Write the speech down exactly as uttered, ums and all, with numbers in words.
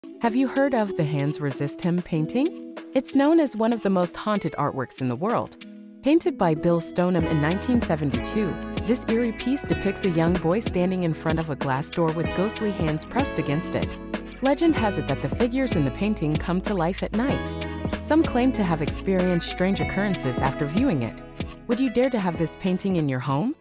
Have you heard of the Hands Resist Him painting? It's known as one of the most haunted artworks in the world. Painted by Bill Stoneham in nineteen seventy-two, this eerie piece depicts a young boy standing in front of a glass door with ghostly hands pressed against it. Legend has it that the figures in the painting come to life at night. Some claim to have experienced strange occurrences after viewing it. Would you dare to have this painting in your home?